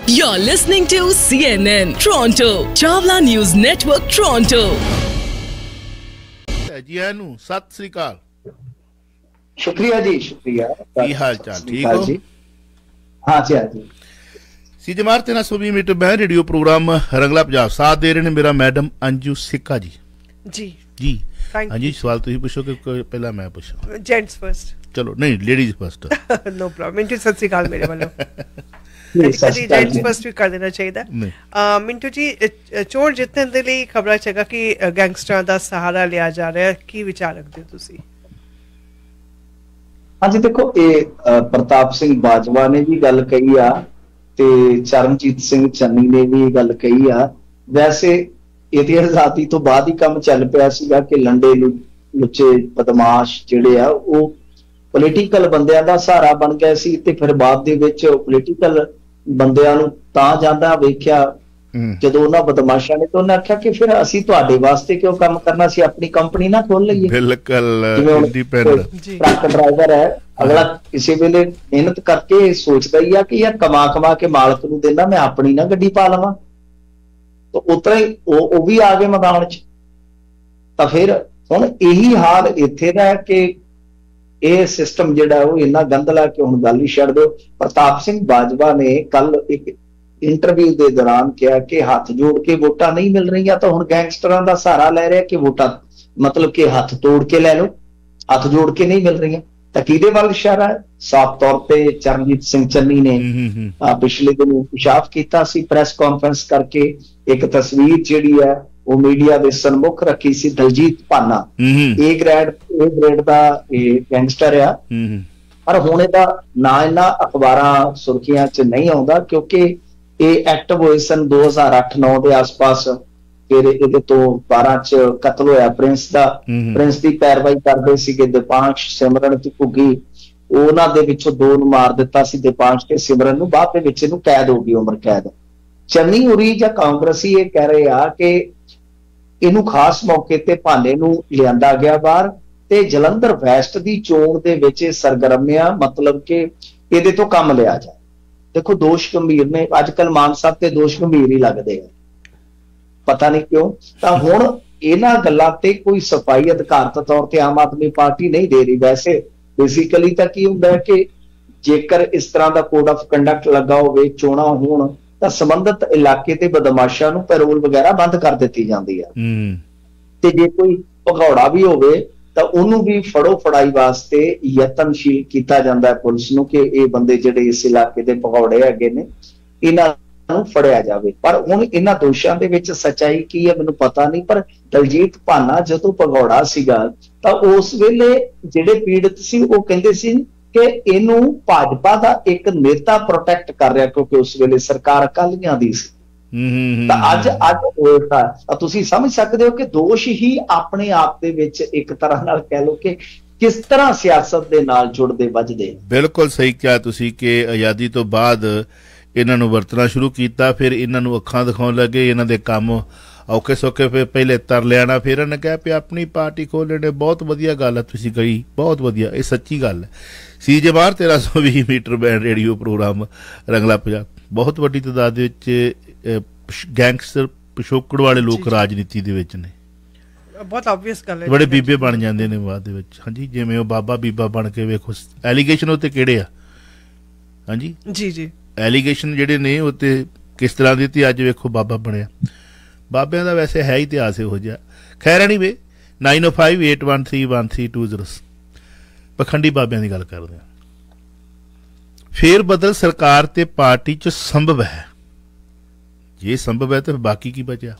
You're listening to CNN Toronto, Chawla News Network Toronto. जी आनू सत श्री अकाल। शुक्रिया जी, शुक्रिया। की हाल चाल ठीक हो? हाँ जी, हाँ जी। सी जमार 320 मीटर बह रेडियो प्रोग्राम रंगला पंजाब साथ दे रहे हैं मेरा मैडम अंजू सिक्का जी। जी जी हाँ जी, सवाल तुम पूछो कि पहला मैं पूछा? Gents first. चलो नहीं, ladies first. No problem. Mintu Sat Shri अकाल मेरे वालों। कभी जेंट्स फर्स्ट भी कर देना चाहिए। मिंटू जी, चोर जितने दे ਲਈ ਖਬਰਾਂ ਚਗਾ ਕਿ ਗੈਂਗਸਟਰਾਂ ਦਾ ਸਹਾਰਾ ਲਿਆ ਜਾ ਰਿਹਾ ਹੈ, ਕੀ ਵਿਚਾਰ ਰੱਖਦੇ ਹੋ ਤੁਸੀਂ? ਹਾਂਜੀ ਦੇਖੋ, ਇਹ ਪ੍ਰਤਾਪ ਸਿੰਘ ਬਾਜਵਾ ਨੇ ਵੀ ਗੱਲ ਕਹੀ ਆ ਤੇ ਚਰਨਜੀਤ ਸਿੰਘ ਚੰਨੀ ਨੇ ਵੀ ਗੱਲ ਕਹੀ ਆ। ਵੈਸੇ ਇਹਦੀ ਆਜ਼ਾਦੀ ਤੋਂ ਬਾਅਦ ਹੀ ਕੰਮ ਚੱਲ ਪਿਆ ਸੀਗਾ ਕਿ ਲੰਡੇ ਲੁੱਚੇ ਬਦਮਾਸ਼ ਜਿਹੜੇ ਆ ਉਹ ਪੋਲੀਟੀਕਲ ਬੰਦਿਆਂ ਦਾ ਸਹਾਰਾ ਬਣ ਗਏ ਸੀ ਤੇ ਫਿਰ ਬਾਅਦ ਦੇ ਵਿੱਚ ਪੋਲੀਟੀਕਲ ਬੰਦਿਆਂ ਨੂੰ ਤਾਂ ਜਾਂਦਾ ਵੇਖਿਆ ਜਦੋਂ ਉਹਨਾਂ ਬਦਮਾਸ਼ਾਂ ਨੇ ਤਾਂ ਉਹਨੇ ਆਖਿਆ ਕਿ ਫਿਰ ਅਸੀਂ ਤੁਹਾਡੇ ਵਾਸਤੇ ਕਿਉਂ ਕੰਮ ਕਰਨਾ, ਸੀ ਆਪਣੀ ਕੰਪਨੀ ਨਾ ਖੋਲ ਲਈਏ। ਬਿਲਕੁਲ ਇੰਡੀਪੈਂਡੈਂਟ ਟਰੱਕ ਡਰਾਈਵਰ ਹੈ, ਅਗਲਾ ਕਿਸੇ ਵੇਲੇ ਮਿਹਨਤ ਕਰਕੇ ਸੋਚਦਾ ਹੀ ਆ ਕਿ ਯਾਰ ਕਮਾ ਕੇ ਮਾਲਕ ਨੂੰ ਦੇਣਾ, ਮੈਂ ਆਪਣੀ ਨਾ ਗੱਡੀ ਪਾ ਲਵਾਂ। ਤਾਂ ਉਤਰਾ ਹੀ ਉਹ ਵੀ ਆ ਗਏ ਮੈਦਾਨ ਚ। ਤਾਂ ਫਿਰ ਹੁਣ ਇਹੀ ਹਾਲ ਇੱਥੇ ਦਾ ਹੈ ਕਿ ਇਹ ਸਿਸਟਮ ਜਿਹੜਾ ਉਹ ਇੰਨਾ ਗੰਦਲਾ ਕਿ ਹੁਣ ਗੱਲ ਹੀ ਛੱਡ ਦਿਓ। ਪ੍ਰਤਾਪ ਸਿੰਘ ਬਾਜਵਾ ਨੇ ਕੱਲ ਇੱਕ ਇੰਟਰਵਿਊ ਦੇ ਦੌਰਾਨ ਕਿਹਾ ਕਿ ਹੱਥ ਜੋੜ ਕੇ ਵੋਟਾਂ ਨਹੀਂ ਮਿਲ ਰਹੀਆਂ ਤਾਂ ਹੁਣ ਗੈਂਗਸਟਰਾਂ ਦਾ ਸਹਾਰਾ ਲੈ ਰਿਹਾ ਕਿ ਵੋਟਾਂ ਮਤਲਬ ਕਿ ਹੱਥ ਤੋੜ ਕੇ ਲੈ ਲਓ, ਹੱਥ ਜੋੜ ਕੇ ਨਹੀਂ ਮਿਲ ਰਹੀਆਂ। ਤਾਂ ਕਿਹਦੇ ਵੱਲ ਇਸ਼ਾਰਾ ਹੈ? ਸਾਫ਼ ਤੌਰ ਤੇ ਚਰਨਜੀਤ ਸਿੰਘ ਚੰਨੀ ਨੇ ਪਿਛਲੇ ਦਿਨ ਇਨਕਸ਼ਾਫ ਕੀਤਾ ਸੀ ਪ੍ਰੈਸ ਕਾਨਫਰੰਸ ਕਰਕੇ। ਇੱਕ ਤਸਵੀਰ ਜਿਹੜੀ ਹੈ ਉਹ ਮੀਡੀਆ ਦੇ ਸਨਮੁਖ ਰੱਖੀ ਸੀ। ਦਲਜੀਤ ਭਾਨਾ ਏ ਗ੍ਰੇਡ ਦਾ ਇਹ ਗੈਂਗਸਟਰ ਆ, ਪਰ ਹੁਣ ਇਹਦਾ ਨਾਂ ਇਹਨਾਂ ਅਖਬਾਰਾਂ ਸੁਰਖੀਆਂ 'ਚ ਨਹੀਂ ਆਉਂਦਾ ਕਿਉਂਕਿ ਇਹ ਐਕਟਿਵ ਹੋਏ ਸਨ 2008-9 ਦੇ ਆਸ-ਪਾਸ। ਫਿਰ ਇਹਦੇ ਤੋਂ 12 ਚ ਕਤਲ ਹੋਇਆ ਪ੍ਰਿੰਸ ਦਾ। ਪ੍ਰਿੰਸ ਦੀ ਪੈਰਵਾਈ ਕਰਦੇ ਸੀਗੇ ਦੀਪਾਂਸ਼, ਸਿਮਰਨ ਤੇ ਘੁੱਗੀ। ਉਹਨਾਂ ਦੇ ਵਿੱਚੋਂ 2 ਨੂੰ ਮਾਰ ਦਿੱਤਾ ਸੀ, ਦੀਪਾਂਸ਼ ਤੇ ਸਿਮਰਨ ਨੂੰ। ਬਾਅਦ ਦੇ ਵਿੱਚ ਇਹਨੂੰ ਕੈਦ ਹੋ ਗਈ, ਉਮਰ ਕੈਦ। ਚੰਨੀ ਉਰੀ ਜਾਂ ਕਾਂਗਰਸੀ ਇਹ ਕਹਿ ਰਹੇ ਆ ਕਿ ਇਹਨੂੰ ਖਾਸ ਮੌਕੇ ਤੇ ਭਾਨੇ ਨੂੰ ਲਿਆਂਦਾ ਗਿਆ ਬਾਹਰ ਤੇ ਜਲੰਧਰ ਵੈਸਟ ਦੀ ਚੋਣ ਦੇ ਵਿੱਚ ਇਹ ਸਰਗਰਮਿਆ, ਮਤਲਬ ਕਿ ਇਹਦੇ ਤੋਂ ਕੰਮ ਲਿਆ ਜਾਏ। ਦੇਖੋ ਦੋਸ਼ ਗੰਭੀਰ ਨੇ, ਅੱਜ ਕੱਲ ਮਾਨ ਸਾਹਿਬ ਤੇ ਦੋਸ਼ ਗੰਭੀਰ ਹੀ ਲੱਗਦੇ ਆ, ਪਤਾ ਨਹੀਂ ਕਿਉਂ। ਤਾਂ ਹੁਣ ਇਹਨਾਂ ਗੱਲਾਂ ਤੇ ਕੋਈ ਸਫਾਈ ਅਧਿਕਾਰਤ ਤੌਰ ਤੇ ਆਮ ਆਦਮੀ ਪਾਰਟੀ ਨਹੀਂ ਦੇ ਰਹੀ। ਵੈਸੇ ਬੇਸਿਕਲੀ ਤਾਂ ਕੀ ਹੁੰਦਾ ਹੈ ਕਿ ਜੇਕਰ ਇਸ ਤਰ੍ਹਾਂ ਦਾ ਕੋਡ ਆਫ ਕੰਡਕਟ ਲੱਗਾ ਹੋਵੇ, ਚੋਣਾਂ ਹੋਣ, ਤਾਂ ਸੰਬੰਧਿਤ ਇਲਾਕੇ ਤੇ ਬਦਮਾਸ਼ਾਂ ਨੂੰ ਪੈਰੋਲ ਵਗੈਰਾ ਬੰਦ ਕਰ ਦਿੱਤੀ ਜਾਂਦੀ ਆ। ਤੇ ਜੇ ਕੋਈ ਭਗੌੜਾ ਵੀ ਹੋਵੇ ਤਾਂ ਉਹਨੂੰ ਵੀ ਫੜੋ ਫੜਾਈ ਵਾਸਤੇ ਯਤਨਸ਼ੀਲ ਕੀਤਾ ਜਾਂਦਾ ਹੈ ਪੁਲਿਸ ਨੂੰ ਕਿ ਇਹ ਬੰਦੇ ਜਿਹੜੇ ਇਸ ਇਲਾਕੇ ਦੇ ਭਗੌੜੇ ਹੈਗੇ ਨੇ, ਇਹਨਾਂ ਨੂੰ ਫੜਿਆ ਜਾਵੇ। ਪਰ ਹੁਣ ਇਹਨਾਂ ਦੋਸ਼ਾਂ ਦੇ ਵਿੱਚ ਸੱਚਾਈ ਕੀ ਹੈ ਮੈਨੂੰ ਪਤਾ ਨਹੀਂ। ਪਰ ਦਲਜੀਤ ਭਾਨਾ ਜਦੋਂ ਭਗੌੜਾ ਸੀਗਾ ਤਾਂ ਉਸ ਵੇਲੇ ਜਿਹੜੇ ਪੀੜਤ ਸੀ ਉਹ ਕਹਿੰਦੇ ਸੀ ਕਿ ਇਹਨੂੰ ਭਾਜਪਾ ਦਾ ਇੱਕ ਨੇਤਾ ਪ੍ਰੋਟੈਕਟ ਕਰ ਰਿਹਾ ਕਿਉਂਕਿ ਉਸ ਵੇਲੇ ਸਰਕਾਰ ਅਕਾਲੀਆਂ ਦੀ ਸੀ। ਤਾਂ ਅੱਜ ਹੋਇਆ ਤੁਸੀਂ ਸਮਝ ਸਕਦੇ ਹੋ ਕਿ ਦੋਸ਼ ਹੀ ਆਪਣੇ ਆਪ ਦੇ ਵਿੱਚ ਇੱਕ ਤਰ੍ਹਾਂ ਨਾਲ ਕਹਿ ਲਓ ਕਿ ਕਿਸ ਤਰ੍ਹਾਂ ਸਿਆਸਤ ਦੇ ਨਾਲ ਜੁੜਦੇ ਵੱਜਦੇ। ਬਿਲਕੁਲ ਸਹੀ ਕਿਹਾ ਤੁਸੀਂ ਕਿ ਆਜ਼ਾਦੀ ਤੋਂ ਬਾਅਦ ਇਹਨਾਂ ਨੂੰ ਵਰਤਣਾ ਸ਼ੁਰੂ ਕੀਤਾ, ਫਿਰ ਇਹਨਾਂ ਨੂੰ ਅੱਖਾਂ ਦਿਖਾਉਣ ਲੱਗੇ, ਇਹਨਾਂ ਦੇ ਕੰਮ ਔਖੇ ਸੌਖੇ ਫਿਰ ਪਹਿਲੇ ਤਰ ਲਿਆਣਾ, ਫਿਰ ਇਹਨੇ ਕਿਹਾ ਵੀ ਆਪਣੀ ਪਾਰਟੀ ਖੋਲ੍ਹ ਲੈਣੇ। ਬਹੁਤ ਵਧੀਆ ਗੱਲ ਹੈ ਤੁਸੀਂ ਕਹੀ, ਬਹੁਤ ਵਧੀਆ, ਇਹ ਸੱਚੀ ਗੱਲ ਹੈ। CJMR 1320 metre band radio programme Rangla Punjab. ਬਹੁਤ ਵੱਡੀ ਤਾਦਾਦ ਦੇ ਵਿੱਚ ਗੈਂਗਸਟਰ ਪਿਛੋਕੜ ਵਾਲੇ ਲੋਕ ਰਾਜਨੀਤੀ ਦੇ ਵਿੱਚ ਨੇ, ਬਹੁਤ ਆਬਵੀਅਸ ਗੱਲ ਹੈ। ਬੜੇ ਬੀਬੇ ਬਣ ਜਾਂਦੇ ਨੇ ਬਾਅਦ ਦੇ ਵਿੱਚ। ਹਾਂਜੀ, ਜਿਵੇਂ ਉਹ ਬਾਬਾ ਬੀਬਾ ਬਣ ਕੇ ਵੇਖੋ ਐਲੀਗੇਸ਼ਨ ਉੱਤੇ ਕਿਹੜੇ ਆ। ਹਾਂਜੀ ਜੀ ਜੀ, ਐਲੀਗੇਸ਼ਨ ਜਿਹੜੇ ਨੇ ਉੱਤੇ ਕਿਸ ਤਰ੍ਹਾਂ ਦੀ ਤੇ ਅੱਜ ਵੇਖੋ ਬਾਬਾ ਬਣਿਆ। ਬਾਬਿਆਂ ਦਾ ਵੈਸੇ ਹੈ ਇਤਿਹਾਸ ਇਹੋ ਜਿਹਾ। ਖੈਰ ਐਨੀਵੇ 9058131320 ਪਖੰਡੀ ਬਾਬਿਆਂ ਦੀ ਗੱਲ ਕਰਦੇ ਹਾਂ। ਫੇਰ ਬਦਲ ਸਰਕਾਰ ਤੇ ਪਾਰਟੀ ਚ ਸੰਭਵ ਹੈ। ਜੇ ਸੰਭਵ ਹੈ ਤਾਂ ਬਾਕੀ ਕੀ ਬਚਿਆ?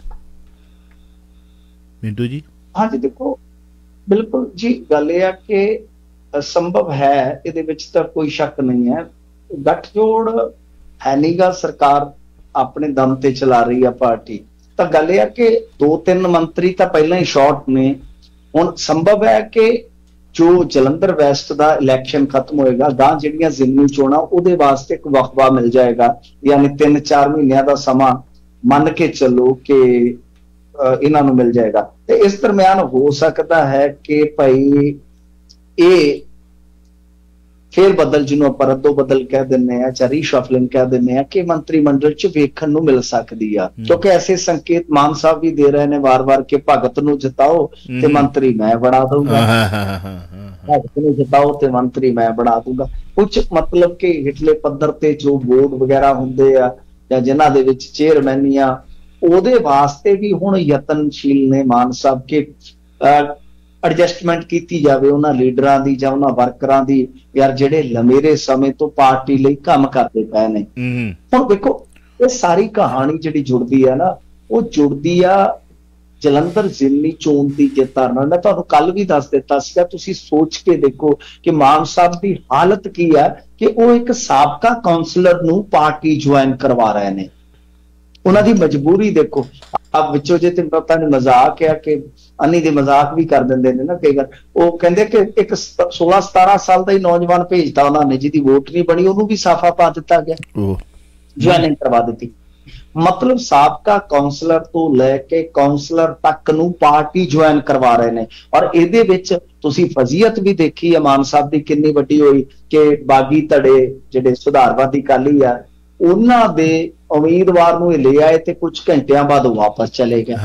ਮਿੰਟੂ ਜੀ। ਹਾਂਜੀ ਦੇਖੋ, ਬਿਲਕੁਲ ਜੀ, ਗੱਲ ਇਹ ਆ ਕਿ ਸੰਭਵ ਹੈ, ਇਹਦੇ ਵਿੱਚ ਤਾਂ ਕੋਈ ਸ਼ੱਕ ਨਹੀਂ ਹੈ। ਗੱਠਜੋੜ ਹੈ ਨੀਗਾ, ਸਰਕਾਰ ਆਪਣੇ ਦਮ ਤੇ ਚਲਾ ਰਹੀ ਆ ਪਾਰਟੀ। ਤਾਂ ਗੱਲ ਇਹ ਆ ਕਿ 2-3 ਮੰਤਰੀ ਤਾਂ ਪਹਿਲਾਂ ਹੀ ਸ਼ਾਰਟ ਨੇ। ਹੁਣ ਸੰਭਵ ਹੈ ਕਿ ਜੋ ਜਲੰਧਰ ਵੈਸਟ ਦਾ ਇਲੈਕਸ਼ਨ ਖਤਮ ਹੋਏਗਾ, ਗਾਂ ਜਿਹੜੀਆਂ ਜ਼ਿਮਨੀ ਚੋਣਾਂ ਉਹਦੇ ਵਾਸਤੇ ਇੱਕ ਵਕਫਾ ਮਿਲ ਜਾਏਗਾ, ਯਾਨੀ 3-4 ਮਹੀਨਿਆਂ ਦਾ ਸਮਾਂ ਮੰਨ ਕੇ ਚੱਲੋ ਕਿ ਇਹਨਾਂ ਨੂੰ ਮਿਲ ਜਾਏਗਾ। ਤੇ ਇਸ ਦਰਮਿਆਨ ਹੋ ਸਕਦਾ ਹੈ ਕਿ ਭਾਈ ਇਹ ਫੇਰ ਬਦਲ, ਜਿਹਨੂੰ ਆਪਾਂ ਰੱਦੋ ਬਦਲ ਕਹਿ ਦਿੰਦੇ ਆ ਜਾਂ ਰੀਸ਼ਫਲਿੰਗ ਕਹਿ ਦਿੰਦੇ ਆ, ਕਿ ਮੰਤਰੀ ਮੰਡਲ ਚ ਵੇਖਣ ਨੂੰ ਮਿਲ ਸਕਦੀ ਆ। ਕਿਉਂਕਿ ਐਸੇ ਸੰਕੇਤ ਮਾਨ ਸਾਹਿਬ ਵੀ ਦੇ ਰਹੇ ਨੇ ਵਾਰ-ਵਾਰ ਕਿ ਭਗਤ ਨੂੰ ਜਿਤਾਓ ਤੇ ਮੰਤਰੀ ਮੈਂ ਬਣਾ ਦਊਂਗਾ, ਭਗਤ ਨੂੰ ਜਿਤਾਓ ਤੇ ਮੰਤਰੀ ਮੈਂ ਬਣਾ ਦਊਂਗਾ। ਕੁਝ ਮਤਲਬ ਕਿ ਹੇਠਲੇ ਪੱਧਰ ਤੇ ਜੋ ਬੋਰਡ ਵਗੈਰਾ ਹੁੰਦੇ ਆ ਜਾਂ ਜਿਨ੍ਹਾਂ ਦੇ ਵਿੱਚ ਚੇਅਰਮੈਨੀਆਂ, ਉਹਦੇ ਵਾਸਤੇ ਵੀ ਹੁਣ ਯਤਨਸ਼ੀਲ ਨੇ ਮਾਨ ਸਾਹਿਬ ਕਿ ਐਡਜਸਟਮੈਂਟ ਕੀਤੀ ਜਾਵੇ ਉਹਨਾਂ ਲੀਡਰਾਂ ਦੀ ਜਾਂ ਉਹਨਾਂ ਵਰਕਰਾਂ ਦੀ, ਯਾਰ ਜਿਹੜੇ ਲੰਮੇਰੇ ਸਮੇਂ ਤੋਂ ਪਾਰਟੀ ਲਈ ਕੰਮ ਕਰਦੇ ਪਏ ਨੇ। ਹੁਣ ਦੇਖੋ ਇਹ ਸਾਰੀ ਕਹਾਣੀ ਜਿਹੜੀ ਜੁੜਦੀ ਆ ਨਾ, ਉਹ ਜੁੜਦੀ ਆ ਜਲੰਧਰ ਜ਼ਿਮਨੀ ਚੋਣ ਦੀ ਜਿੱਤ ਨਾਲ। ਮੈਂ ਤੁਹਾਨੂੰ ਕੱਲ ਵੀ ਦੱਸ ਦਿੱਤਾ ਸੀਗਾ, ਤੁਸੀਂ ਸੋਚ ਕੇ ਦੇਖੋ ਕਿ ਮਾਨ ਸਾਹਿਬ ਦੀ ਹਾਲਤ ਕੀ ਆ ਕਿ ਉਹ ਇੱਕ ਸਾਬਕਾ ਕਾਉਂਸਲਰ ਨੂੰ ਪਾਰਟੀ ਜੁਆਇਨ ਕਰਵਾ ਰਹੇ ਨੇ। ਉਹਨਾਂ ਦੀ ਮਜਬੂਰੀ ਦੇਖੋ। ਆਪ ਵਿੱਚੋਂ ਜੇ ਤੈਨੂੰ ਪਤਾ ਨਹੀਂ ਮਜ਼ਾਕ ਆ ਕਿ ਅੰਨੀ ਦੇ ਮਜ਼ਾਕ ਵੀ ਕਰ ਦਿੰਦੇ ਨੇ ਨਾ ਕਈ ਵਾਰ, ਉਹ ਕਹਿੰਦੇ ਕਿ ਇੱਕ 16-17 ਸਾਲ ਦਾ ਹੀ ਨੌਜਵਾਨ ਭੇਜਤਾ ਉਹਨਾਂ ਨੇ ਜਿਹਦੀ ਵੋਟ ਨਹੀਂ ਬਣੀ, ਉਹਨੂੰ ਵੀ ਸਾਫਾ ਪਾ ਦਿੱਤਾ ਗਿਆ, ਜੁਆਇਨਿੰਗ ਕਰਵਾ ਦਿੱਤੀ। ਮਤਲਬ ਸਾਬਕਾ ਕਾਉਂਸਲਰ ਤੋਂ ਲੈ ਕੇ ਕਾਉਂਸਲਰ ਤੱਕ ਨੂੰ ਪਾਰਟੀ ਜੁਆਇਨ ਕਰਵਾ ਰਹੇ ਨੇ। ਔਰ ਇਹਦੇ ਵਿੱਚ ਤੁਸੀਂ ਫਜ਼ੀਅਤ ਵੀ ਦੇਖੀ ਆ ਮਾਨ ਸਾਹਿਬ ਦੀ ਕਿੰਨੀ ਵੱਡੀ ਹੋਈ ਕਿ ਬਾਗੀ ਧੜੇ ਜਿਹੜੇ ਸੁਧਾਰਵਾਦੀ ਅਕਾਲੀ ਆ, ਉਹਨਾਂ ਦੇ ਉਮੀਦਵਾਰ ਨੂੰ ਇਹ ਲੈ ਆਏ ਤੇ ਕੁਝ ਘੰਟਿਆਂ ਬਾਅਦ ਵਾਪਸ ਚਲੇ ਗਏ।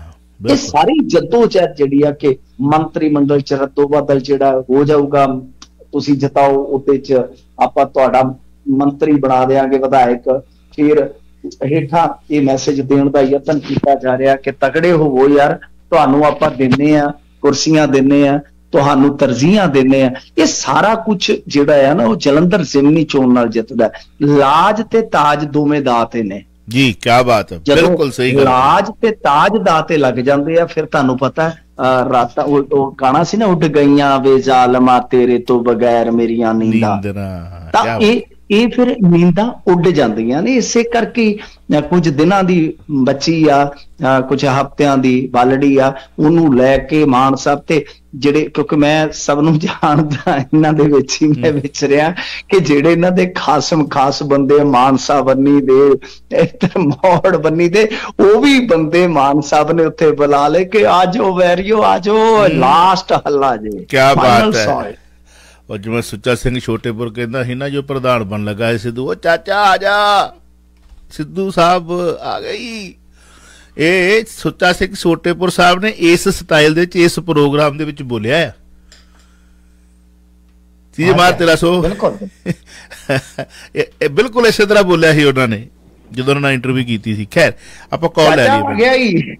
ਇਹ ਸਾਰੀ ਜੱਦੋਜਹਿਦ ਜਿਹੜੀ ਆ ਕਿ ਮੰਤਰੀ ਮੰਡਲ ਚ ਰੱਦੋ ਬਦਲ ਜਿਹੜਾ ਹੋ ਜਾਊਗਾ, ਤੁਸੀਂ ਜਿਤਾਓ ਉਹਦੇ ਚ ਆਪਾਂ ਤੁਹਾਡਾ ਮੰਤਰੀ ਬਣਾ ਦੇਾਂਗੇ ਵਿਧਾਇਕ, ਫਿਰ ਹੇਠਾਂ ਇਹ ਮੈਸੇਜ ਦੇਣ ਦਾ ਯਤਨ ਕੀਤਾ ਜਾ ਰਿਹਾ ਕਿ ਤਕੜੇ ਹੋਵੋ ਯਾਰ, ਤੁਹਾਨੂੰ ਆਪਾਂ ਦਿੰਨੇ ਆ ਕੁਰਸੀਆਂ, ਦਿੰਨੇ ਆ ਤੁਹਾਨੂੰ ਤਰਜੀਹਾਂ ਦਿੰਨੇ ਆ। ਇਹ ਸਾਰਾ ਕੁਝ ਜਿਹੜਾ ਆ ਨਾ ਉਹ ਜਲੰਧਰ ਜ਼ਿਮਨੀ ਚੋਣ ਨਾਲ ਜਿੱਤਦਾ। ਲਾਜ ਤੇ ਤਾਜ ਦੋਵੇਂ ਦਾਅ ਤੇ ਨੇ ਜੀ। ਕਿਆ ਬਾਤ ਹੈ, ਬਿਲਕੁਲ ਸਹੀ ਗੱਲ। ਲਾਜ ਤੇ ਤਾਜ ਦਾਅ ਤੇ ਲੱਗ ਜਾਂਦੇ ਆ, ਫਿਰ ਤੁਹਾਨੂੰ ਪਤਾ ਰਾਤਾਂ ਉਹ ਗਾਣਾ ਸੀ ਨਾ, ਉੱਡ ਗਈਆਂ ਵੇ ਜ਼ਾਲਮਾ ਤੇਰੇ ਤੋਂ ਬਗੈਰ ਮੇਰੀਆਂ ਨੀਂਦਾਂ, ਤਾਂ ਇਹ ਫਿਰ ਨੀਂਦਾਂ ਉੱਡ ਜਾਂਦੀਆਂ ਨੇ। ਇਸੇ ਕਰਕੇ ਕੁਝ ਦਿਨਾਂ ਦੀ ਬੱਚੀ ਆ, ਕੁਝ ਹਫ਼ਤਿਆਂ ਦੀ ਬਾਲੜੀ ਆ, ਉਹਨੂੰ ਲੈ ਕੇ ਮਾਨ ਸਾਹਿਬ ਤੇ ਜਿਹੜੇ, ਕਿਉਂਕਿ ਮੈਂ ਸਭ ਨੂੰ ਜਾਣਦਾ ਇਹਨਾਂ ਦੇ ਵਿੱਚ ਹੀ ਮੈਂ ਵਿਚਰਿਆ ਕਿ ਜਿਹੜੇ ਇਹਨਾਂ ਦੇ ਖਾਸ ਬੰਦੇ ਮਾਨ ਸਾਹਿਬ ਬੰਨੀ ਦੇ, ਮੋੜ ਬੰਨੀ ਦੇ, ਉਹ ਵੀ ਬੰਦੇ ਮਾਨ ਸਾਹਿਬ ਨੇ ਉੱਥੇ ਬੁਲਾ ਲਏ ਕਿ ਆਜੋ ਵੈਰੀਓ ਆਜੋ, ਲਾਸਟ ਹੱਲਾ ਜੇ। ਕਿਆ ਬਾਤ ਹੈ। और जिवें सुच्चा सिंह छोटेपुर कहता ही ना जो प्रधान बन लगा है सिद्धू, वो चाचा आ जा, सिद्धू साहब आ गई। ये सुच्चा सिंह छोटेपुर साहब ने इस स्टाइल दे इस प्रोग्राम दे विच बोलिया है। चीज मार तेरा सो बिल्कुल इस तरह बोलिया ही उन्होंने जो उन्होंने इंटरव्यू की थी। खैर आप कॉल ले ली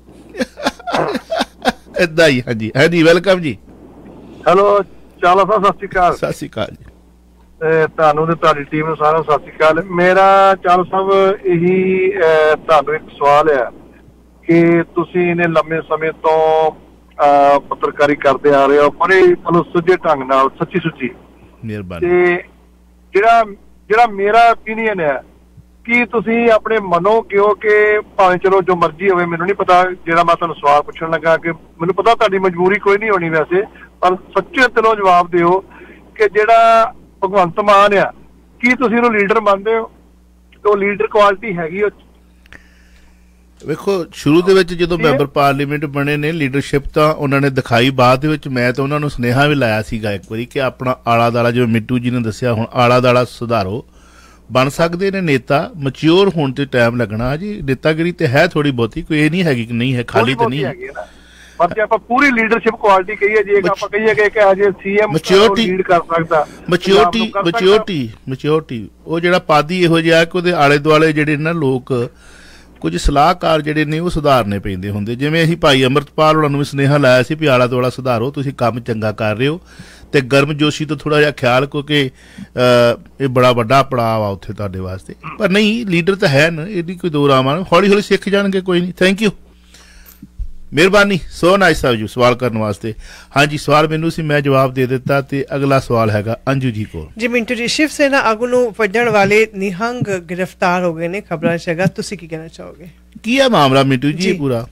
इदा ही। हाँ जी, हाँ जी, वेलकम जी। हेलो ਚਾਲਾ ਸਾਹਿਬ, ਸਤਿ ਸ਼੍ਰੀ ਅਕਾਲ। ਸਤਿ ਸ਼੍ਰੀ ਅਕਾਲ ਜੀ। ਤੁਹਾਨੂੰ ਤੇ ਤੁਹਾਡੀ ਟੀਮ ਨੂੰ ਸਾਰਿਆਂ ਨੂੰ ਸਤਿ ਸ਼੍ਰੀ ਅਕਾਲ। ਮੇਰਾ ਚਾਲਾ ਸਾਹਿਬ ਇਹੀ ਤੁਹਾਨੂੰ ਇੱਕ ਸਵਾਲ ਹੈ ਕਿ ਤੁਸੀਂ ਇਹਨੇ ਲੰਮੇ ਸਮੇਂ ਤੋਂ ਪੱਤਰਕਾਰੀ ਕਰਦੇ ਆ ਰਹੇ ਹੋ, ਬੜੇ ਮਤਲਬ ਸੁੱਜੇ ਢੰਗ ਨਾਲ, ਸੱਚੀ ਸੁੱਚੀ। ਮਿਹਰਬਾਨੀ। ਤੇ ਜਿਹੜਾ ਮੇਰਾ ਓਪੀਨੀਅਨ ਹੈ ਕਿ ਤੁਸੀਂ ਆਪਣੇ ਮਨੋਂ ਕਿਉਂ ਕਿ ਭਾਵੇਂ ਚਲੋ ਜੋ ਮਰਜ਼ੀ ਹੋਵੇ, ਮੈਨੂੰ ਨਹੀਂ ਪਤਾ, ਜਿਹੜਾ ਮੈਂ ਤੁਹਾਨੂੰ ਸਵਾਲ ਪੁੱਛਣ ਲੱਗਾ ਕਿ ਮੈਨੂੰ ਪਤਾ ਤੁਹਾਡੀ ਮਜਬੂਰੀ ਕੋਈ ਨਹੀਂ ਹੋਣੀ ਵੈਸੇ, ਪਰ ਸੱਚੇ ਦਿਲੋਂ ਜਵਾਬ ਦਿਓ ਕਿ ਜਿਹੜਾ ਭਗਵੰਤ ਮਾਨ ਆ, ਕੀ ਤੁਸੀਂ ਉਹਨੂੰ ਲੀਡਰ ਮੰਨਦੇ ਹੋ? ਉਹ ਲੀਡਰ ਕੁਆਲਿਟੀ ਹੈਗੀ? ਵੇਖੋ, ਸ਼ੁਰੂ ਦੇ ਵਿੱਚ ਜਦੋਂ ਮੈਂਬਰ ਪਾਰਲੀਮੈਂਟ ਬਣੇ ਨੇ, ਲੀਡਰਸ਼ਿਪ ਤਾਂ ਉਹਨਾਂ ਨੇ ਦਿਖਾਈ। ਬਾਅਦ ਦੇ ਵਿੱਚ ਮੈਂ ਤਾਂ ਉਹਨਾਂ ਨੂੰ ਸੁਨੇਹਾ ਵੀ ਲਾਇਆ ਸੀਗਾ ਇੱਕ ਵਾਰੀ ਕਿ ਆਪਣਾ ਆਲਾ ਦਾਲਾ, ਜਿਵੇਂ ਮਿੱਟੂ ਜੀ ਨੇ ਦੱਸਿਆ, ਹੁਣ ਆਲਾ ਦਾਲਾ ਸੁਧਾਰੋ। ਬਣ ਸਕਦੇ ਨੇ ਨੇਤਾ, ਮੈਚਿਓਰ ਹੋਣ ਤੇ ਟਾਈਮ ਲੱਗਣਾ ਜੀ। ਨੇਤਾਗਿਰੀ ਤੇ ਹੈ ਥੋੜੀ ਬਹੁਤੀ, ਕੋਈ ਇਹ ਨਹੀਂ ਹੈਗੀ ਕਿ ਨਹੀਂ ਹੈ, ਖਾਲੀ ਤਾਂ ਨਹੀਂ ਹੈ। ਪਰ ਜੇ ਆਪਾਂ ਪੂਰੀ ਲੀਡਰਸ਼ਿਪ ਕੁਆਲਿਟੀ ਕਹੀਏ, ਜੇ ਆਪਾਂ ਕਹੀਏ ਕਿ ਅਜੇ ਸੀਐਮ ਲੀਡ ਕਰ ਸਕਦਾ, ਮੈਚਿਓਰਿਟੀ ਉਹ ਜਿਹੜਾ ਪਾਦੀ ਇਹੋ ਜਿਹਾ ਕਿ ਉਹਦੇ ਆਲੇ ਦੁਆਲੇ ਜਿਹੜੇ ਨਾ ਲੋਕ, ਕੁਝ ਸਲਾਹਕਾਰ ਜਿਹੜੇ ਨੇ ਉਹ ਸੁਧਾਰਨੇ ਪੈਂਦੇ ਹੁੰਦੇ। ਜਿਵੇਂ ਅਸੀਂ ਭਾਈ ਅੰਮ੍ਰਿਤਪਾਲ ਉਹਨਾਂ ਨੂੰ ਵੀ ਸੁਨੇਹਾ ਲਾਇਆ ਸੀ ਵੀ ਆਲਾ ਦੁਆਲਾ ਸੁਧਾਰੋ, ਤੁਸੀਂ ਕੰਮ ਚੰਗਾ ਕਰ ਰਹੇ ਹੋ, ਤੇ ਗਰਮਜੋਸ਼ੀ ਤੋਂ ਥੋੜਾ ਜਿਹਾ ਖਿਆਲ, ਕਿਉਂਕਿ ਇਹ ਬੜਾ ਵੱਡਾ ਪੜਾਅ ਆ ਉੱਥੇ ਤੁਹਾਡੇ ਵਾਸਤੇ। ਪਰ ਨਹੀਂ, ਲੀਡਰ ਤਾਂ ਹੈ ਨਾ, ਇਹਦੀ ਕੋਈ ਦੋ ਰਾਵਾਂ, ਹੌਲੀ ਹੌਲੀ ਸਿੱਖ ਜਾਣਗੇ, ਕੋਈ ਨਹੀਂ। ਥੈਂਕ ਯੂ, ਮਿਹਰਬਾਨੀ। ਸੋ ਨਾਈਸ ਸਾਹਿਬ ਜੀ ਸਵਾਲ ਕਰਨ ਵਾਸਤੇ। ਹਾਂਜੀ, ਸਵਾਲ ਮੈਨੂੰ ਸੀ, ਮੈਂ ਜਵਾਬ ਦੇ ਦਿੱਤਾ। ਤੇ ਅਗਲਾ ਸਵਾਲ ਹੈਗਾ ਅੰਜੂ ਜੀ ਕੋਲ। ਜੀ ਮਿੰਟੂ ਜੀ, ਸ਼ਿਵ ਸੈਨਾ ਆਗੂ ਨੂੰ ਵੱਢਣ ਵਾਲੇ ਨਿਹੰਗ ਗ੍ਰਿਫਤਾਰ ਹੋ ਗਏ ਨੇ, ਖਬਰਾਂ ਚ ਹੈਗਾ, ਤੁਸੀਂ ਕੀ ਕਹਿਣਾ ਚਾਹੋਗੇ? ਕੀ ਹੈ ਮਾਮਲਾ ਮਿੰਟੂ ਜੀ ਪੂਰਾ?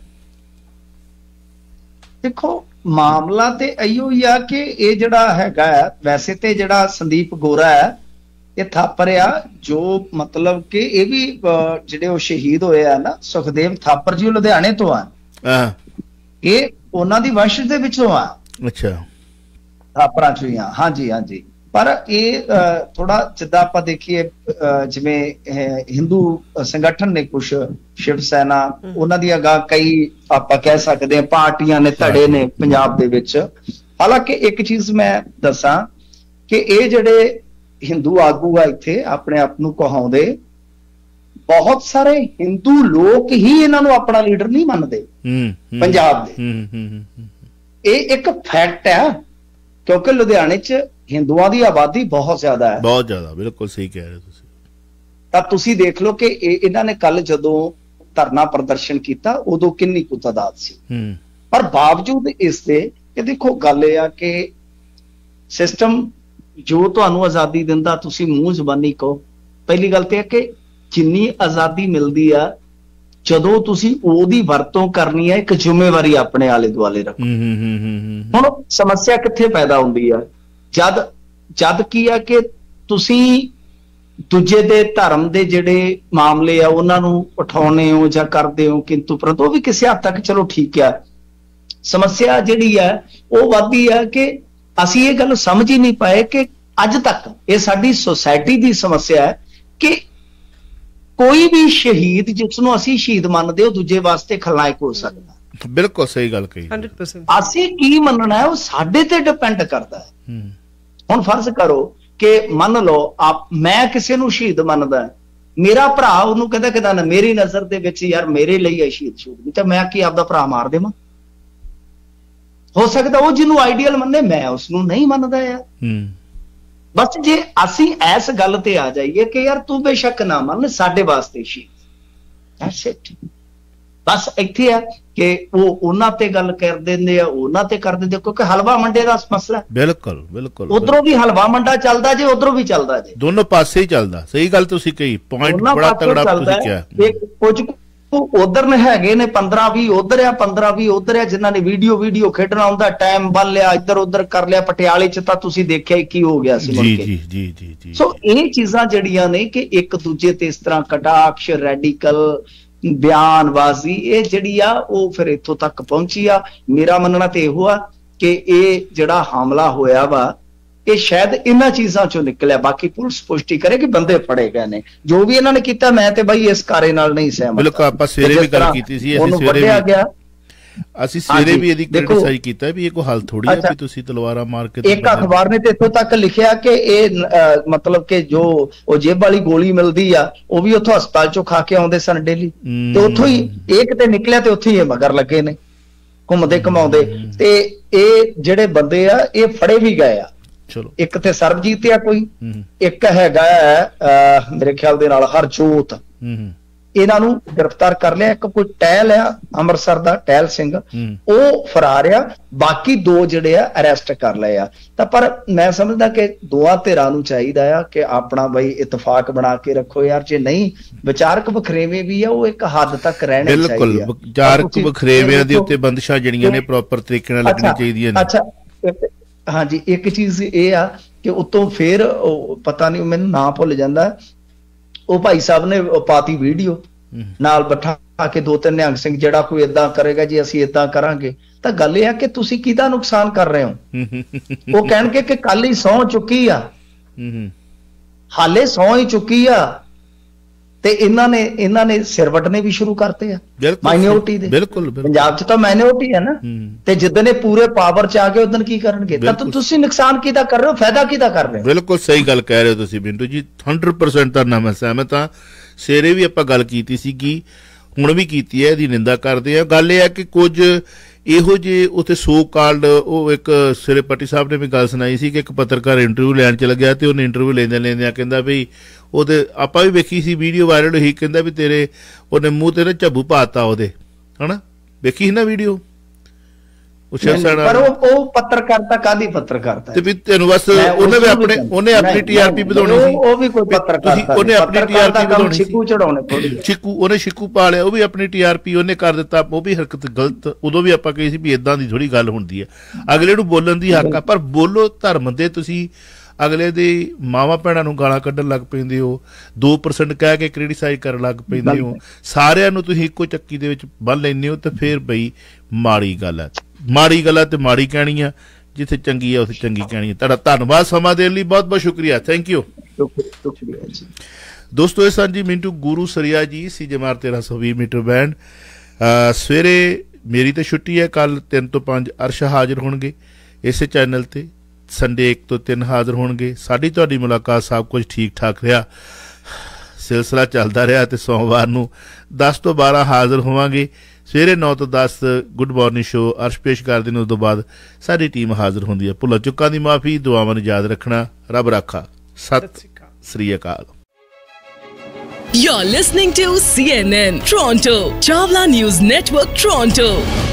ਦੇਖੋ, ਮਾਮਲਾ ਤੇ ਇਹੋ ਹੀ ਆ ਕਿ ਇਹ ਜਿਹੜਾ ਹੈਗਾ, ਵੈਸੇ ਤੇ ਜਿਹੜਾ ਸੰਦੀਪ ਗੋਰਾ ਹੈ, ਇਹ ਥਾਪਰ ਆ, ਜੋ ਮਤਲਬ ਕਿ ਇਹ ਵੀ ਜਿਹੜੇ ਉਹ ਸ਼ਹੀਦ ਹੋਏ ਆ ਨਾ, ਸੁਖਦੇਵ ਥਾਪਰ ਜੀ, ਉਹ ਲੁਧਿਆਣੇ ਤੋਂ ਆ। ਇਹ ਉਹਨਾਂ ਦੀ ਵੰਸ਼ ਦੇ ਵਿੱਚੋਂ ਆ। ਅੱਛਾ, ਥਾਪਰਾਂ ਚੋਂ ਹੀ ਆ। ਹਾਂਜੀ ਹਾਂਜੀ। ਪਰ ਇਹ ਥੋੜਾ ਜਿੱਦਾਂ ਆਪਾਂ ਦੇਖੀਏ ਜਿਵੇਂ ਹਿੰਦੂ ਸੰਗਠਨ ਨੇ ਕੁਛ ਸ਼ਿਵ ਸੈਨਾ ਉਹਨਾਂ ਦੀਆਂ ਗਾ ਕਈ ਆਪਾਂ ਕਹਿ ਸਕਦੇ ਹਾਂ ਪਾਰਟੀਆਂ ਨੇ ਧੜੇ ਨੇ ਪੰਜਾਬ ਦੇ ਵਿੱਚ। ਹਾਲਾਂਕਿ ਇੱਕ ਚੀਜ਼ ਮੈਂ ਦੱਸਾਂ ਕਿ ਇਹ ਜਿਹੜੇ ਹਿੰਦੂ ਆਗੂ ਆ ਇੱਥੇ ਆਪਣੇ ਆਪ ਨੂੰ ਕਹਾਉਂਦੇ, ਬਹੁਤ ਸਾਰੇ ਹਿੰਦੂ ਲੋਕ ਹੀ ਇਹਨਾਂ ਨੂੰ ਆਪਣਾ ਲੀਡਰ ਨਹੀਂ ਮੰਨਦੇ ਪੰਜਾਬ ਦੇ। ਇਹ ਇੱਕ ਫੈਕਟ ਹੈ ਕਿਉਂਕਿ ਲੁਧਿਆਣੇ 'ਚ ਹਿੰਦੂਆਂ ਦੀ ਆਬਾਦੀ ਬਹੁਤ ਜ਼ਿਆਦਾ ਹੈ, ਬਹੁਤ ਜ਼ਿਆਦਾ। ਬਿਲਕੁਲ ਸਹੀ ਕਹਿ ਰਹੇ ਹੋ ਤੁਸੀਂ। ਤਾਂ ਤੁਸੀਂ ਦੇਖ ਲਓ ਕਿ ਇਹਨਾਂ ਨੇ ਕੱਲ ਜਦੋਂ ਧਰਨਾ ਪ੍ਰਦਰਸ਼ਨ ਕੀਤਾ ਉਦੋਂ ਕਿੰਨੀ ਕੁ ਤਾਦਾਦ ਸੀ, ਪਰ ਬਾਵਜੂਦ ਇਸ ਦੇ ਕਿ ਦੇਖੋ ਗੱਲ ਇਹ ਆ ਕਿ ਸਿਸਟਮ ਜੋ ਤੁਹਾਨੂੰ ਆਜ਼ਾਦੀ ਦਿੰਦਾ ਤੁਸੀਂ ਮੂੰਹ ਜ਼ਬਾਨੀ ਕਹੋ। ਪਹਿਲੀ ਗੱਲ ਤੇ ਹੈ ਕਿ ਜਿੰਨੀ ਆਜ਼ਾਦੀ ਮਿਲਦੀ ਆ ਜਦੋਂ ਤੁਸੀਂ ਉਹਦੀ ਵਰਤੋਂ ਕਰਨੀ ਹੈ ਇੱਕ ਜ਼ਿੰਮੇਵਾਰੀ ਆਪਣੇ ਆਲੇ ਦੁਆਲੇ ਰੱਖੋ। ਹੁਣ ਸਮੱਸਿਆ ਕਿੱਥੇ ਪੈਦਾ ਹੁੰਦੀ ਆ ਜਦ ਕੀ ਆ ਕਿ ਤੁਸੀਂ ਦੂਜੇ ਦੇ ਧਰਮ ਦੇ ਜਿਹੜੇ ਮਾਮਲੇ ਆ ਉਹਨਾਂ ਨੂੰ ਉਠਾਉਣੇ ਹੋ ਜਾਂ ਕਰਦੇ ਹੋ, ਕਿੰਤੂ ਪਰੰਤੂ ਉਹ ਵੀ ਕਿਸੇ ਹੱਦ ਤੱਕ ਚਲੋ ਠੀਕ ਆ। ਸਮੱਸਿਆ ਜਿਹੜੀ ਹੈ ਉਹ ਵੱਧਦੀ ਹੈ ਕਿ ਅਸੀਂ ਇਹ ਗੱਲ ਸਮਝ ਹੀ ਨਹੀਂ ਪਾਏ ਕਿ ਅੱਜ ਤੱਕ ਇਹ ਸਾਡੀ ਸੁਸਾਇਟੀ ਦੀ ਸਮੱਸਿਆ ਹੈ ਕਿ ਕੋਈ ਵੀ ਸ਼ਹੀਦ ਜਿਸ ਨੂੰ ਅਸੀਂ ਸ਼ਹੀਦ ਮੰਨਦੇ ਉਹ ਦੂਜੇ ਵਾਸਤੇ ਖਲਨਾਇਕ ਹੋ ਸਕਦਾ। ਬਿਲਕੁਲ ਸਹੀ ਗੱਲ ਕਹੀ। 100% ਅਸੀਂ ਕੀ ਮੰਨਣਾ ਹੈ ਉਹ ਸਾਡੇ ਤੇ ਡਿਪੈਂਡ ਕਰਦਾ ਹੈ। ਹੁਣ ਫਰਜ਼ ਕਰੋ ਕਿ ਮੰਨ ਲਓ ਮੈਂ ਕਿਸੇ ਨੂੰ ਸ਼ਹੀਦ ਮੰਨਦਾ, ਮੇਰਾ ਭਰਾ ਉਹਨੂੰ ਕਹਿੰਦਾ ਨਾ ਮੇਰੀ ਨਜ਼ਰ ਦੇ ਵਿੱਚ ਯਾਰ ਮੇਰੇ ਲਈ ਹੈ ਸ਼ਹੀਦ ਸ਼ਹੀਦ, ਤਾਂ ਮੈਂ ਕੀ ਆਪਦਾ ਭਰਾ ਮਾਰ ਦੇਵਾਂ? ਹੋ ਸਕਦਾ ਉਹ ਜਿਹਨੂੰ ਆਈਡੀਅਲ ਮੰਨੇ ਮੈਂ ਉਸਨੂੰ ਨਹੀਂ ਮੰਨਦਾ ਯਾਰ। ਬਸ ਜੇ ਅਸੀਂ ਇਸ ਗੱਲ ਤੇ ਆ ਜਾਈਏ ਕਿ ਯਾਰ ਤੂੰ ਬੇਸ਼ੱਕ ਨਾ ਮੰਨ ਸਾਡੇ ਵਾਸਤੇ ਸ਼ਹੀਦ, ਬਸ ਇੱਥੇ ਆ ਕਿ ਉਹ ਉਹਨਾਂ ਤੇ ਗੱਲ ਕਰ ਦਿੰਦੇ ਆ, ਉਹਨਾਂ ਤੇ ਕਰ ਦਿੰਦੇ ਕਿਉਂਕਿ ਹਲਵਾ ਮੰਡੇ ਦਾ ਮਸਲਾ। ਬਿਲਕੁਲ ਬਿਲਕੁਲ ਉਧਰੋਂ ਵੀ ਹਲਵਾ ਮੰਡਾ ਚੱਲਦਾ ਜੇ ਉਧਰੋਂ ਵੀ ਚੱਲਦਾ ਜੇ, ਦੋਨੋਂ ਪਾਸੇ ਹੀ ਚੱਲਦਾ। ਸਹੀ ਗੱਲ ਤੁਸੀਂ ਕਹੀ, ਪੁਆਇੰਟ ਬੜਾ ਤਗੜਾ ਤੁਸੀਂ ਕਿਹਾ। ਕੁਝ ਉਧਰ ਨੇ ਹੈਗੇ ਨੇ 15-20 ਉਧਰ ਆ 15-20 ਉਧਰ ਆ ਜਿਨ੍ਹਾਂ ਨੇ ਵੀਡੀਓ ਖੇਡਣਾ ਹੁੰਦਾ, ਟਾਈਮ ਬੰਨ ਲਿਆ, ਇੱਧਰ ਉਧਰ ਕਰ ਲਿਆ। ਪਟਿਆਲੇ 'ਚ ਤਾਂ ਤੁਸੀਂ ਦੇਖਿਆ ਕੀ ਹੋ ਗਿਆ ਸੀ। ਜੀ। ਸੋ ਇਹ ਚੀਜ਼ਾਂ ਜਿਹੜੀਆਂ ਨੇ ਕਿ ਇੱਕ ਦੂਜੇ ਤੇ ਇਸ ਤਰ੍ਹਾਂ ਕਟਾਕਸ਼ ਰੈਡੀਕਲ ਬਿਆਨਬਾਜ਼ੀ ਇਹ ਜਿਹੜੀ ਆ ਉਹ ਫਿਰ ਇੱਥੋਂ ਤੱਕ ਪਹੁੰਚੀ ਆ। ਮੇਰਾ ਮੰਨਣਾ ਤੇ ਇਹੋ ਆ ਕਿ ਇਹ ਜਿਹੜਾ ਹਮਲਾ ਹੋਇਆ ਵਾ ਇਹ ਸ਼ਾਇਦ ਇਹਨਾਂ ਚੀਜ਼ਾਂ ਚੋਂ ਨਿਕਲਿਆ। ਬਾਕੀ ਪੁਲਿਸ ਪੁਸ਼ਟੀ ਕਰੇ ਕਿ ਬੰਦੇ ਫੜੇ ਗਏ ਨੇ, ਜੋ ਵੀ ਇਹਨਾਂ ਨੇ ਕੀਤਾ। ਮੈਂ ਤੇ ਬਾਈ ਇਸ ਕਾਰੇ ਨਾਲ ਨਹੀਂ ਸਹਿਮਤ। ਬਿਲਕੁਲ ਆਪਾਂ ਸਵੇਰੇ ਵੀ ਗੱਲ ਕੀਤੀ ਸੀ, ਅਸੀਂ ਸਵੇਰੇ ਵੀ ਇਹਦੀ ਕ੍ਰਿਟਿਸਾਈਜ਼ ਕੀਤਾ ਵੀ ਇਹ ਕੋਈ ਹੱਲ ਥੋੜੀ ਹੈ ਵੀ ਤੁਸੀਂ ਤਲਵਾਰਾਂ ਮਾਰ ਕੇ। ਇੱਕ ਅਖਬਾਰ ਨੇ ਤੇ ਇੱਥੋਂ ਤੱਕ ਲਿਖਿਆ ਕਿ ਇਹ ਮਤਲਬ ਕਿ ਜੋ ਉਹ ਜੇਬ ਵਾਲੀ ਗੋਲੀ ਮਿਲਦੀ ਆ ਉਹ ਵੀ ਉੱਥੋਂ ਹਸਪਤਾਲ ਚੋਂ ਖਾ ਕੇ ਆਉਂਦੇ ਸਨ ਡੇਲੀ, ਤੇ ਉੱਥੋਂ ਹੀ ਇਹ ਕਿਤੇ ਨਿਕਲਿਆ ਤੇ ਉੱਥੇ ਹੀ ਇਹ ਮਗਰ ਲੱਗੇ ਨੇ ਘੁੰਮਦੇ ਘਮਾਉਂਦੇ। ਤੇ ਇਹ ਜਿਹੜੇ ਬੰਦੇ ਆ ਇਹ ਫੜੇ ਵੀ ਗਏ ਆ। ਚਲੋ ਇੱਕ ਤੇ ਸਰਬਜੀਤ ਆ ਕੋਈ, ਇੱਕ ਹੈਗਾ ਮੇਰੇ ਖਿਆਲ ਦੇ ਨਾਲ ਹਰਜੋਤ, ਇਹਨਾਂ ਨੂੰ ਗ੍ਰਿਫਤਾਰ ਕਰ ਲਿਆ। ਇੱਕ ਕੋਈ ਟਹਿਲ ਆ ਅੰਮ੍ਰਿਤਸਰ ਦਾ ਟਹਿਲ ਸਿੰਘ, ਉਹ ਫਰਾਰ ਆ। ਬਾਕੀ ਦੋ ਜਿਹੜੇ ਆ ਅਰੈਸਟ ਕਰ ਲਏ ਆ। ਤਾਂ ਪਰ ਮੈਂ ਸਮਝਦਾ ਕਿ ਦੋਹਾਂ ਧਿਰਾਂ ਨੂੰ ਚਾਹੀਦਾ ਆ ਕਿ ਆਪਣਾ ਬਈ ਇਤਫਾਕ ਬਣਾ ਕੇ ਰੱਖੋ ਯਾਰ। ਜੇ ਨਹੀਂ ਵਿਚਾਰਕ ਵਖਰੇਵੇਂ ਵੀ ਆ ਉਹ ਇੱਕ ਹੱਦ ਤੱਕ ਰਹਿਣੇ ਚਾਹੀਦੇ ਆ। ਬਿਲਕੁਲ ਵਿਚਾਰਕ ਵਖਰੇਵਿਆਂ ਦੇ ਉੱਤੇ ਬੰਦਸ਼ਾਂ ਜਿਹੜੀਆਂ ਨੇ ਪ੍ਰੋਪਰ ਤਰੀਕੇ ਨਾਲ ਲੱਗਣੀ ਚਾਹੀਦੀਆਂ ਨੇ। ਅੱਛਾ ਹਾਂਜੀ, ਇੱਕ ਚੀਜ਼ ਇਹ ਆ ਕਿ ਉਤੋਂ ਫੇਰ ਪਤਾ ਨਹੀਂ ਮੈਨੂੰ ਨਾਂ ਭੁੱਲ ਜਾਂਦਾ, ਉਹ ਭਾਈ ਸਾਹਿਬ ਨੇ ਪਾਤੀ ਵੀਡੀਓ ਨਾਲ ਬਿਠਾ ਕੇ 2-3 ਨਿਹੰਗ ਸਿੰਘ ਜਿਹੜਾ ਕੋਈ ਏਦਾਂ ਕਰੇਗਾ ਜੀ ਅਸੀਂ ਏਦਾਂ ਕਰਾਂਗੇ। ਤਾਂ ਗੱਲ ਇਹ ਆ ਕਿ ਤੁਸੀਂ ਕਿਹਦਾ ਨੁਕਸਾਨ ਕਰ ਰਹੇ ਹੋ? ਉਹ ਕਹਿਣਗੇ ਕਿ ਕੱਲ ਹੀ ਸਹੁੰ ਚੁੱਕੀ ਆ, ਹਾਲੇ ਸਹੁੰ ਹੀ ਚੁੱਕੀ ਆ, ਤੇ ਇਹਨਾਂ ਨੇ ਸਿਰ ਵੱਟਣੇ ਵੀ ਸ਼ੁਰੂ ਕਰਤੇ ਆ ਮਾਈਨੋਰਿਟੀ ਦੇ। ਬਿਲਕੁਲ ਪੰਜਾਬ 'ਚ ਤਾਂ ਮਾਈਨੋਰਿਟੀ ਹੈ ਨਾ, ਤੇ ਜਿੱਦਣ ਇਹ ਪੂਰੇ ਪਾਵਰ 'ਚ ਆ ਗਏ ਉਦੋਂ ਕੀ ਕਰਨਗੇ? ਤਾਂ ਤੁਸੀਂ ਨੁਕਸਾਨ ਕਿਹਦਾ ਕਰ ਰਹੇ ਹੋ, ਫਾਇਦਾ ਕਿਹਦਾ ਕਰ ਰਹੇ ਹੋ? ਬਿਲਕੁਲ ਸਹੀ ਗੱਲ ਕਹਿ ਰਹੇ ਹੋ ਤੁਸੀਂ ਬਿੰਦੂ ਜੀ, 100% ਤਾਂ ਮੈਂ ਸਹਿਮਤ ਹਾਂ। ਸਵੇਰੇ ਵੀ ਆਪਾਂ ਗੱਲ ਕੀਤੀ ਸੀਗੀ, ਹੁਣ ਵੀ ਕੀਤੀ ਹੈ, ਇਹਦੀ ਨਿੰਦਾ ਕਰਦੇ ਆ। ਗੱਲ ਇਹ ਹੈ ਕਿ ਕੁਝ ਇਹੋ ਜਿਹੇ ਉੱਥੇ ਸੋ ਕਾਲਡ ਉਹ ਇੱਕ ਸਵੇਰੇ ਪੱਟੀ ਸਾਹਿਬ ਨੇ ਵੀ ਗੱਲ ਸੁਣਾਈ ਸੀ ਕਿ ਇੱਕ ਪੱਤਰਕਾਰ ਇੰਟਰਵਿਊ ਲੈਣ ਚਲਾ ਗਿਆ ਤੇ ਉਹਨੇ ਇੰਟਰਵਿਊ ਲੈਂਦਿਆਂ ਕਹਿੰਦਾ ਵੀ ਉਹਦੇ ਆਪਾਂ ਵੀ ਵੇਖੀ ਸੀ ਵੀਡੀਓ ਵਾਇਰਲ ਹੋਈ, ਕਹਿੰਦਾ ਵੀ ਤੇਰੇ ਉਹਨੇ ਮੂੰਹ ਤੇ ਨਾ ਝੱਬੂ ਪਾਤਾ ਉਹਦੇ, ਹਨਾ ਵੇਖੀ ਸੀ ਨਾ ਵੀਡੀਓ। ਪਰ ਉਹ ਪੱਤਰਕਾਰਤਾ ਕਾਹਦੀ ਪੱਤਰਕਾਰਤਾ ਤੇ ਵੀ ਤੈਨੂੰ ਬਸ ਉਹਨੇ ਆਪਣੀ ਟੀਆਰਪੀ ਵਧਾਉਣੀ ਸੀ। ਉਹ ਵੀ ਕੋਈ ਪੱਤਰਕਾਰਤਾ ਉਹਨੇ ਆਪਣੀ ਟੀਆਰਪੀ ਵਧਾਉਣੀ ਸੀ, ਛਿੱਕੂ ਚੜਾਉਣੇ ਉਹਨੇ ਛਿੱਕੂ ਪਾ ਲਿਆ, ਉਹ ਵੀ ਆਪਣੀ ਟੀਆਰਪੀ ਉਹਨੇ ਕਰ ਦਿੱਤਾ। ਉਹ ਵੀ ਹਰਕਤ ਗਲਤ, ਉਦੋਂ ਵੀ ਆਪਾਂ ਕਹੀ ਸੀ ਵੀ ਏਦਾਂ ਦੀ ਥੋੜੀ ਗੱਲ ਹੁੰਦੀ ਹੈ। ਅਗਲੇ ਨੂੰ ਬੋਲਣ ਦੀ ਹੱਕ ਆ, ਪਰ ਬੋਲੋ ਧਰਮ ਦੇ ਤੁਸੀਂ ਅਗਲੇ ਦੀ ਮਾਵਾਂ ਭੈਣਾਂ ਨੂੰ ਗਾਲਾਂ ਕੱਢਣ ਲੱਗ ਪੈਂਦੇ ਹੋ, 2% ਕਹਿ ਕੇ ਕ੍ਰਿਟਿਸਾਈਜ਼ ਕਰਨ ਲੱਗ ਪੈਂਦੇ ਹੋ, ਸਾਰਿਆਂ ਨੂੰ ਤੁਸੀਂ ਇੱਕੋ ਚੱਕੀ ਦੇ ਵਿੱਚ ਬੰਨ ਲੈਂਦੇ ਹੋ, ਤੇ ਫਿਰ ਬਈ ਮਾੜੀ ਗੱਲ ਹੈ। ਮਾੜੀ ਗੱਲ ਹੈ ਤੇ ਮਾੜੀ ਕਹਿਣੀ ਆ। ਜਿੱਥੇ ਚੰਗੀ ਹੈ ਉੱਥੇ ਚੰਗੀ ਕਹਿਣੀ ਹੈ। ਤੁਹਾਡਾ ਧੰਨਵਾਦ ਸਮਾਂ ਦੇਣ ਲਈ, ਬਹੁਤ ਬਹੁਤ ਸ਼ੁਕਰੀਆ। Thank you. ਦੋਸਤੋ ਇਹ ਸਨ ਜੀ ਮਿੰਟੂ ਗੁਰੂ ਸਰੀਆ ਜੀ, CJMR 1320 ਮੀਟਰ ਬੈਂਡ। ਸਵੇਰੇ ਮੇਰੀ ਤਾਂ ਛੁੱਟੀ ਹੈ, ਕੱਲ 3 ਤੋਂ 5 ਅਰਸ਼ ਹਾਜ਼ਰ ਹੋਣਗੇ ਇਸੇ ਚੈਨਲ ਤੇ, ਸੰਡੇ 1 ਤੋਂ 3 ਹਾਜ਼ਰ ਹੋਣਗੇ। ਸਾਡੀ ਤੁਹਾਡੀ ਮੁਲਾਕਾਤ ਸਭ ਕੁਝ ਠੀਕ ਠਾਕ ਰਿਹਾ, ਸਿਲਸਿਲਾ ਚੱਲਦਾ ਰਿਹਾ, ਤੇ ਸੋਮਵਾਰ ਨੂੰ 10 ਤੋਂ 12 ਹਾਜ਼ਰ ਹੋਵਾਂਗੇ। ਸਵੇਰੇ 9 ਤੋਂ 10 ਗੁੱਡ ਮਾਰਨਿੰਗ ਸ਼ੋ ਅਰਸ਼ ਪੇਸ਼ ਕਰਦੇ ਨੇ, ਉਸ ਤੋਂ ਬਾਅਦ ਸਾਡੀ ਟੀਮ ਹਾਜ਼ਰ ਹੁੰਦੀ ਹੈ। ਭੁੱਲਾਂ ਚੁੱਕਾਂ ਦੀ ਮਾਫੀ, ਦੁਆਵਾਂ ਨੂੰ ਯਾਦ ਰੱਖਣਾ। ਰੱਬ ਰਾਖਾ। ਸਤਿ ਸ੍ਰੀ ਅਕਾਲ। You're listening to CNN Toronto, Chawla News Network Toronto.